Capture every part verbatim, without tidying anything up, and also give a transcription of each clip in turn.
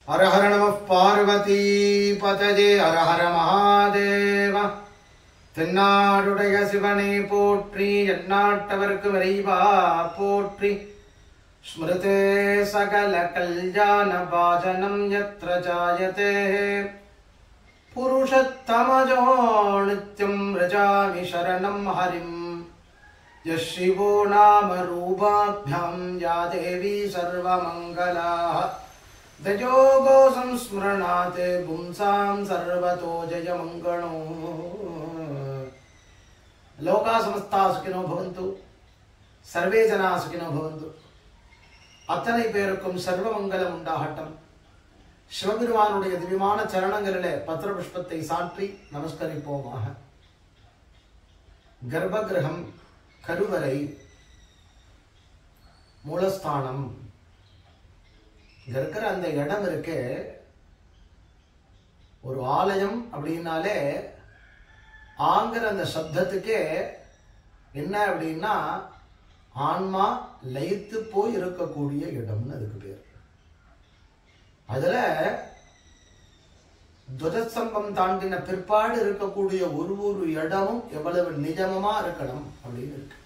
हर हर नमः पार्वती पतये हर हर महादेव தென்னாடுடைய சிவனே போற்றி எந்நாட்டவர்க்கு இறைவா போற்றி ஸ்மிருதே சகல கல்யாண பாஜனம் யத்ர ஜாயதே புருஷத்தமஜோ நித்யம் ரஜாமி சரணம் ஹரிம் யஸ் சிவோ நாம ரூபாभ्यां யா தேவி சர்வமங்கலாः दयोगो संस्मरणाते पुंसां सर्वतो जयमंगलो लोका समस्ता सुखिनो भवन्तु सर्वे जना सुखिनो भवन्तु அத்தனை பேருக்கும் சர்வமங்கலம் உண்டாகட்டும். சிவபெருமானுடைய திவ்யமான சரணங்களிலே பத்திர புஷ்பத்தை சாற்றி நமஸ்கரிப்போமாக. கர்ப்பகிரகம், கருவறை, மூலஸ்தானம் இருக்கிற அந்த இடம் இருக்கு. ஒரு ஆலயம் அப்படின்னாலே ஆங்கிற அந்த சப்தத்துக்கே என்ன அப்படின்னா ஆன்மா லயித்து போய் இருக்கக்கூடிய இடம்னு அதுக்கு பேர். அதுல துவஜஸ்தம்பம் தாண்டின பிற்பாடு இருக்கக்கூடிய ஒரு ஒரு இடமும் எவ்வளவு நிஜமமா இருக்கணும் அப்படின்னு இருக்கு.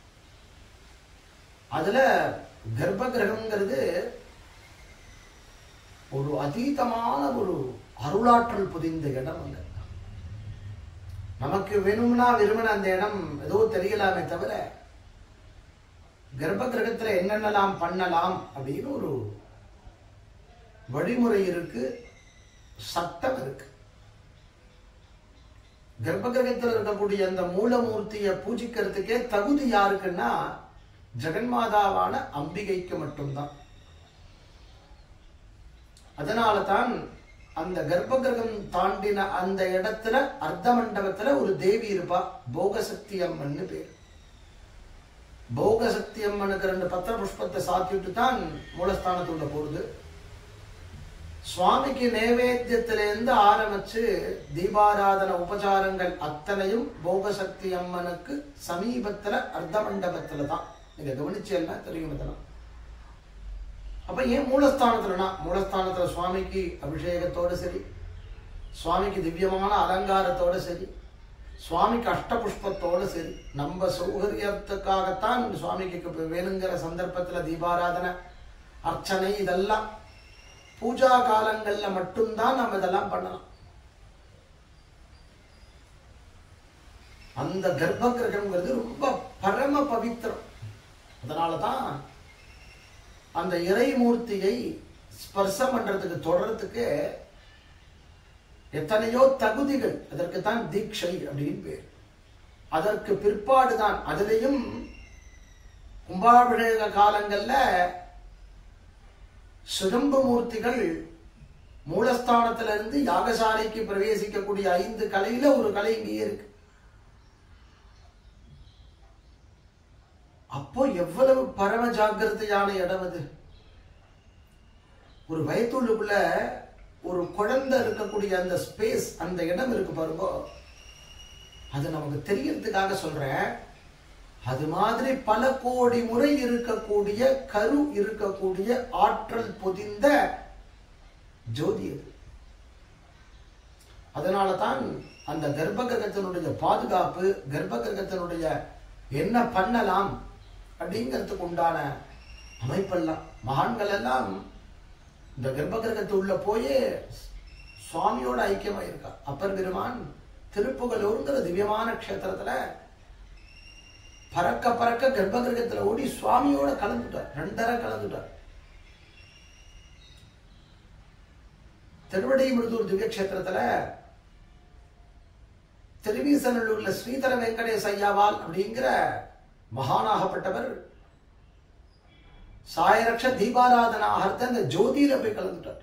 அதுல கர்ப்ப கிரகம்ங்கிறது ஒரு அதீதமான ஒரு அருளாற்றல் புதிந்த இடம். அல்ல நமக்கு வேணும்னா விரும்பின அந்த இடம் ஏதோ தெரியலாமே தவிர கர்ப்ப கிரகத்துல என்னென்னலாம் பண்ணலாம் அப்படின்னு ஒரு வழிமுறை இருக்கு, சட்டம் இருக்கு. கர்ப்ப கிரகத்தில் இருக்கக்கூடிய அந்த மூலமூர்த்தியை பூஜிக்கிறதுக்கே தகுதி யாருக்குன்னா ஜெகன்மாதாவான அம்பிகைக்கு மட்டும்தான். அதனால தான் அந்த கர்ப்ப கிரகம் தாண்டின அந்த இடத்துல அர்த்த மண்டபத்துல ஒரு தேவி இருப்பா, போகசக்தி அம்மன் பேர். போகசக்தி அம்மனுக்கு ரெண்டு பத்திர புஷ்பத்தை சாத்திட்டு தான் மூலஸ்தானத்துள்ள போடுது. சுவாமிக்கு நைவேத்தியத்திலிருந்து ஆரம்பிச்சு தீபாராதன உபசாரங்கள் அத்தனையும் போகசக்தி அம்மனுக்கு சமீபத்துல அர்த்த மண்டபத்துல தான். நீங்க கவனிச்சேன்னா தெரியும். இதெல்லாம் அப்ப ஏன் மூலஸ்தானத்துலனா, மூலஸ்தானத்துல சுவாமிக்கு அபிஷேகத்தோடு சரி, சுவாமிக்கு திவ்யமான அலங்காரத்தோடு சரி, சுவாமிக்கு அஷ்டபுஷ்பத்தோடு சரி, நம்ம சௌகரியத்துக்காகத்தான் சுவாமிக்கு வேணுங்கிற சந்தர்ப்பத்துல தீபாராதனை, அர்ச்சனை இதெல்லாம் பூஜா காலங்கள்ல மட்டும்தான் நம்ம இதெல்லாம் பண்ணலாம். அந்த கர்ப்ப கிரகம்ங்கிறது ரொம்ப பரம பவித்திரம். அதனாலதான் அந்த இறைமூர்த்தியை ஸ்பர்சம் பண்றதுக்கு தொடர்றதுக்கு எத்தனையோ தகுதிகள். அதற்கு தான் தீட்சை அப்படின்னு பேர். அதற்கு பிற்பாடுதான் அதிலையும் கும்பாபிஷேக காலங்கள்ல சுதம்பு மூர்த்திகள் மூலஸ்தானத்திலிருந்து யாகசாலைக்கு பிரவேசிக்கக்கூடிய ஐந்து கலையில ஒரு கலை இங்கே இருக்கு. அப்போ எவ்வளவு பரம ஜாக்கிரதையான இடம் அது. ஒரு வயத்துள்ளுக்குள்ள ஒரு குழந்தை இருக்கக்கூடிய அந்த ஸ்பேஸ், அந்த இடம் இருக்கு பாருங்க. அது நமக்கு தெரியறதுக்காக சொல்றேன். அது மாதிரி பல கோடி முறை இருக்கக்கூடிய கரு இருக்கக்கூடிய ஆற்றல் பொதிந்த ஜோதி அது. அதனாலதான் அந்த கர்ப்ப கிரகத்தினுடைய பாதுகாப்பு, கர்ப்ப கிரகத்தினுடைய என்ன பண்ணலாம் அப்படிங்கிறதுக்கு உண்டான அமைப்பெல்லாம் மகான்கள் எல்லாம் இந்த கர்ப்ப கிரகத்து உள்ள போயே சுவாமியோட ஐக்கியமாயிருக்கா. அப்பர் பெருமான் திருப்புகலூர்ங்கிற திவ்யமான க்ஷேத்திரத்துல பறக்க பறக்க கர்ப்ப கிரகத்துல ஓடி சுவாமியோட கலந்துட்டார், ரெண்டரை கலந்துட்டார். திருவடைமருதூர் திவ்ய கஷேத்திரத்துல திருவீசநல்லூர்ல ஸ்ரீதர வெங்கடேச ஐயாவால் அப்படிங்கிற மகானாகப்பட்டவர் சாயரக்ஷ தீபாராதனாக அந்த ஜோதியில போய் கலந்துட்டார்.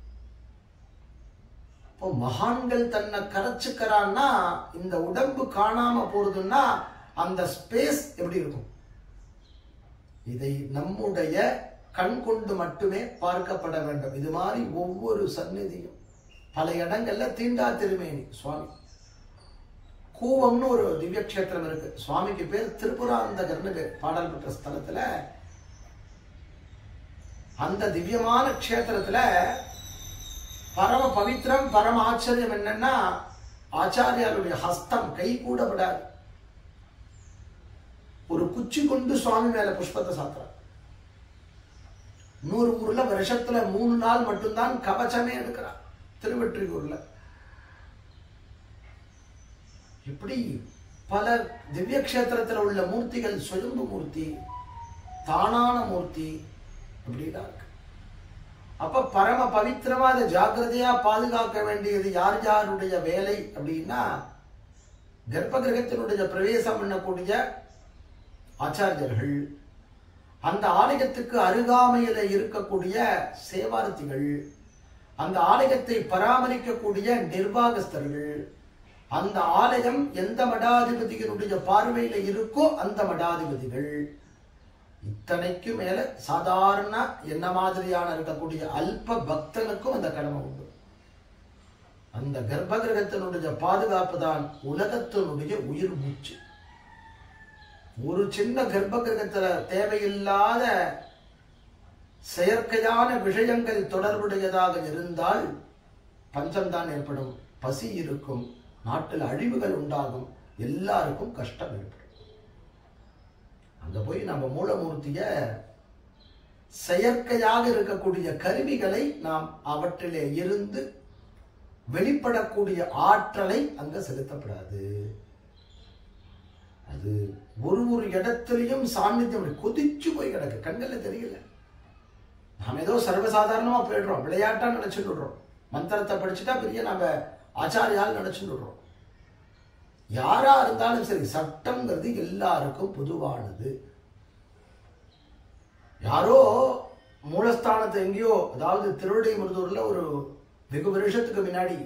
இப்போ மகான்கள் தன்னை கரைச்சுக்கிறான்னா இந்த உடம்பு காணாம போறதுன்னா அந்த ஸ்பேஸ் எப்படி இருக்கும்? இதை நம்முடைய கண் கொண்டு மட்டுமே பார்க்கப்பட வேண்டும். இது மாதிரி ஒவ்வொரு சந்நிதியும் பல இடங்கள்ல தீண்டா திருமேனி சுவாமி கூவம்னு ஒரு திவ்ய கஷேத்திரம் இருக்கு. சுவாமிக்கு பேர் திரிபுராந்தகர்னு பேர். பாடல் பெற்ற ஸ்தலத்துல அந்த திவ்யமான க்ஷேத்திரத்துல பவித்திரம். பரம ஆச்சரியம் என்னன்னா ஆச்சாரியாருடைய ஹஸ்தம் கை கூட விடாது. ஒரு குச்சி கொண்டு சுவாமி மேல புஷ்பத்தை சாத்துறார். நூறு ஊர்ல வருஷத்துல மூணு நாள் மட்டும்தான் கவச்சமே எடுக்கிறார். திருவெற்றியூர்ல இப்படி பல திவ்ய கஷேத்திரத்தில் உள்ள மூர்த்திகள் சுயம்பு மூர்த்தி, தானான மூர்த்தி அப்படிதான் இருக்கு. அப்ப பரம பவித்திரமா அதை ஜாக்கிரதையா பாதுகாக்க வேண்டியது யார் யாருடைய வேலை அப்படின்னா, கர்ப்ப கிரகத்தினுடைய பிரவேசம் பண்ணக்கூடிய ஆச்சாரியர்கள், அந்த ஆலயத்துக்கு அருகாமையில இருக்கக்கூடிய சேவார்த்திகள், அந்த ஆலயத்தை பராமரிக்கக்கூடிய நிர்வாகஸ்தர்கள், அந்த ஆலயம் எந்த மடாதிபதிகளுடைய பார்வையில இருக்கோ அந்த மடாதிபதிகள், இத்தனைக்கு மேல சாதாரண என்ன மாதிரியான இருக்கக்கூடிய அல்ப பக்தனுக்கும் அந்த கடமை உண்டு. அந்த கர்ப்ப கிரகத்தினுடைய பாதுகாப்பு தான் உலகத்தினுடைய உயிர் மூச்சு. ஒரு சின்ன கர்ப்ப கிரகத்துல தேவையில்லாத செயற்கையான விஷயங்கள் தொடர்புடையதாக இருந்தால் பஞ்சம்தான் ஏற்படும், பசி இருக்கும், நாட்டில் அழிவுகள் உண்டாகும், எல்லாருக்கும் கஷ்டம் ஏற்படும். அங்க போய் நம்ம மூலமூர்த்திய செயற்கையாக இருக்கக்கூடிய கருவிகளை நாம் அவற்றிலே இருந்து வெளிப்படக்கூடிய ஆற்றலை அங்க செலுத்தப்படாது. அது ஒரு ஒரு இடத்திலையும் சாநித்தியம் கொதிச்சு போய் கிடக்கு, கண்கள்ல தெரியல. நாம் ஏதோ சர்வசாதாரணமா போயிடுறோம், விளையாட்டா நினைச்சுட்டு விடுறோம், மந்திரத்தை படிச்சுட்டா பெரிய நாம ஆச்சாரியால் நினைச்சுட்டு விடுறோம். யாரா இருந்தாலும் சரி, சட்டம்ங்கிறது எல்லாருக்கும் பொதுவானது. யாரோ மூலஸ்தானத்தை எங்கேயோ, அதாவது திருவிடைமருதூர்ல ஒரு வெகு வருஷத்துக்கு முன்னாடி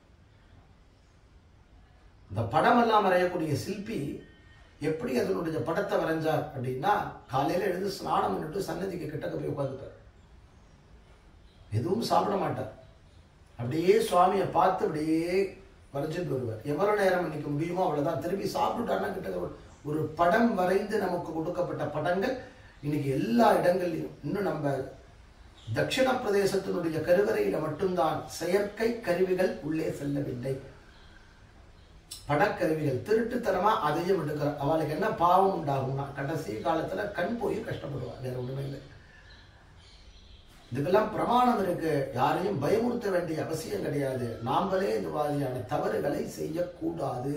இந்த படம் எல்லாம் வரையக்கூடிய சிற்பி எப்படி அதனுடைய படத்தை வரைஞ்சார் அப்படின்னா, காலையில எழுந்து ஸ்நானம் பண்ணிட்டு சன்னதிக்கு கிட்டக்க போய் உட்காந்துட்டார். எதுவும் சாப்பிட மாட்டார், அப்படியே சுவாமியை பார்த்து அப்படியே வரைஞ்சிட்டு வருவார். எவ்வளவு நேரம் இன்னைக்கு முடியுமோ அவ்வளவுதான். திரும்பி சாப்பிட்டுட்டாருன்னா கிட்ட ஒரு படம் வரைந்து நமக்கு கொடுக்கப்பட்ட படங்கள் இன்னைக்கு எல்லா இடங்கள்லையும். இன்னும் நம்ம தட்சிண பிரதேசத்தினுடைய கருவறையில மட்டும்தான் செயற்கை கருவிகள் உள்ளே செல்லவில்லை. படக்கருவிகள் திருட்டுத்தனமா அதையும் எடுக்கிற அவளுக்கு என்ன பாவம் உண்டாகும்னா, கடைசி காலத்துல கண் போய் கஷ்டப்படுவார், வேற ஒண்ணுமே இல்லை. இதுக்கெல்லாம் பிரமாணம் இருக்கு. யாரையும் பயமுறுத்த வேண்டிய அவசியம் கிடையாது. நாமளே இந்த மாதிரியான தவறுகளை செய்யக்கூடாது.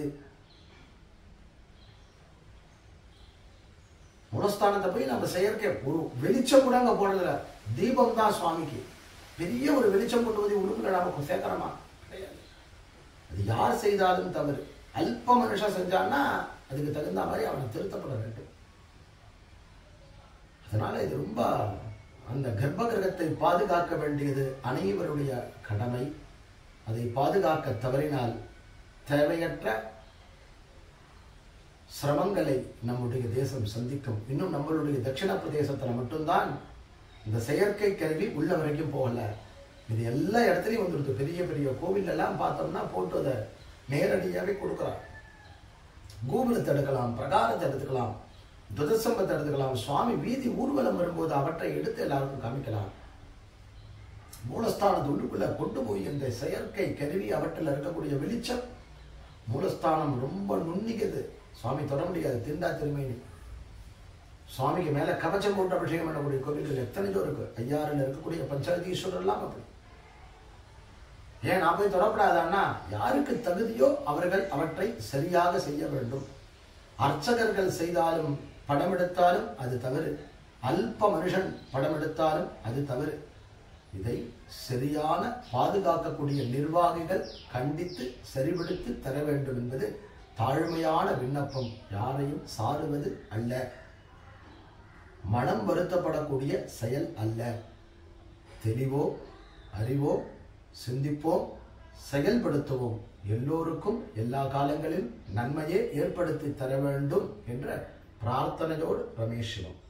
மூலஸ்தானத்தை போய் நம்ம செயற்கை ஒரு வெளிச்சம் கூட அங்க போனதுல, தீபம் தான் சுவாமிக்கு பெரிய ஒரு வெளிச்சம் கொண்டு வந்து உடுப்புல நமக்கு சேர்க்கிறோமா கிடையாது. அது யார் செய்தாலும் தவறு. அல்ப மனுஷன் செஞ்சான்னா அதுக்கு தகுந்த மாதிரி அவனை திருத்தப்பட வேண்டும். அதனால இது ரொம்ப அந்த கர்ப்ப கிரகத்தை பாதுகாக்க வேண்டியது அனைவருடைய கடமை. அதை பாதுகாக்க தவறினால் தேவையற்ற சிரமங்களை நம்முடைய தேசம் சந்திக்கும். இன்னும் நம்மளுடைய தட்சிண பிரதேசத்துல மட்டும்தான் இந்த செயற்கை கருவி உள்ள வரைக்கும் போகல. இது எல்லா இடத்துலையும் வந்துருக்கு. பெரிய பெரிய கோவில் எல்லாம் பார்த்தோம்னா போட்டு அதை நேரடியாகவே கொடுக்குறார். கோபுரத்தை எடுக்கலாம், பிரகாரத்தை எடுத்துக்கலாம், துவசம்பத்தை எடுத்துக்கலாம். சுவாமி வீதி ஊர்வலம் வரும்போது அவற்றை எடுத்து எல்லாருக்கும் காமிக்கலாம். மூலஸ்தானத்து உள்ளுக்குள்ள கொண்டு போய் இந்த செயற்கை கருவி அவற்றில் இருக்கக்கூடிய வெளிச்சம், மூலஸ்தானம் ரொம்ப நுண்ணிக்குது, சுவாமி தொட முடியாது. திண்டா திருமேனி சுவாமிக்கு மேல கவச்சம் போட்டு அபிஷேகம் பண்ணக்கூடிய கோவில்கள் எத்தனையோ இருக்கு. ஐயாறுல இருக்கக்கூடிய பஞ்சாயத்தீஸ்வரர் எல்லாம் அப்படி. ஏன் நான் போய் தொடப்படாதான்னா, யாருக்கு தகுதியோ அவர்கள் அவற்றை சரியாக செய்ய வேண்டும். அர்ச்சகர்கள் செய்தாலும் படம் எடுத்தாலும் அது தவறு, அல்ப மனுஷன் படம் எடுத்தாலும் அது தவறு. இதை சரியான பாதுகாக்கக்கூடிய நிர்வாகிகள் கண்டித்து சரிபடுத்தி தர வேண்டும் என்பது தாழ்மையான விண்ணப்பம். யாரையும் சாடுவது அல்ல, மனம் வருத்தப்படக்கூடிய செயல் அல்ல. தெளிவோ அறிவோ சிந்திப்போம், செயல்படுத்துவோம். எல்லோருக்கும் எல்லா காலங்களிலும் நன்மையே ஏற்படுத்தி தர வேண்டும் என்ற பிரார்த்தனையோடு ரமேஷ் சிவம்.